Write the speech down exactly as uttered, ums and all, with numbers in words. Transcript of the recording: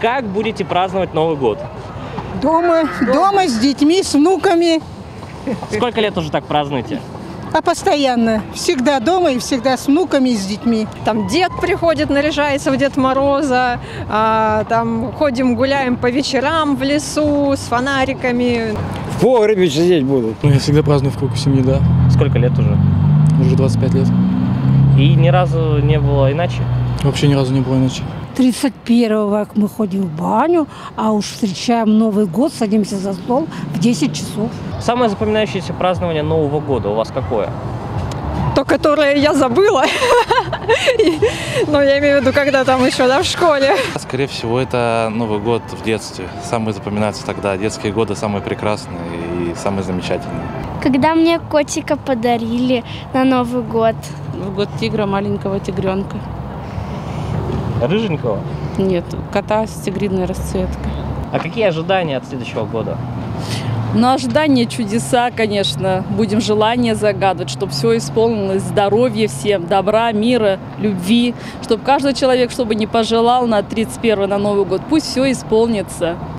Как будете праздновать Новый год? Дома, дома с детьми, с внуками. Сколько лет уже так празднуете? А постоянно. Всегда дома и всегда с внуками и с детьми. Там дед приходит, наряжается в Дед Мороза, а, там ходим, гуляем по вечерам в лесу с фонариками. В погребе сидеть будут. Ну, я всегда праздную в кругу семьи, да. Сколько лет уже? Уже двадцать пять лет. И ни разу не было иначе? Вообще ни разу не было иначе. тридцать первого мы ходим в баню, а уж встречаем Новый год, садимся за стол в десять часов. Самое запоминающееся празднование Нового года у вас какое? То, которое я забыла. Но я имею в виду, когда там еще, да, в школе. Скорее всего, это Новый год в детстве. Самые запоминаются тогда. Детские годы самые прекрасные и самые замечательные. Когда мне котика подарили на Новый год. В год тигра, маленького тигренка. Рыженького? Нет, кота с тигриной расцветкой. А какие ожидания от следующего года? Ну, ожидания, чудеса, конечно. Будем желания загадывать, чтобы все исполнилось. Здоровья всем, добра, мира, любви. Чтобы каждый человек, чтобы не пожелал на тридцать первое, на Новый год, пусть все исполнится.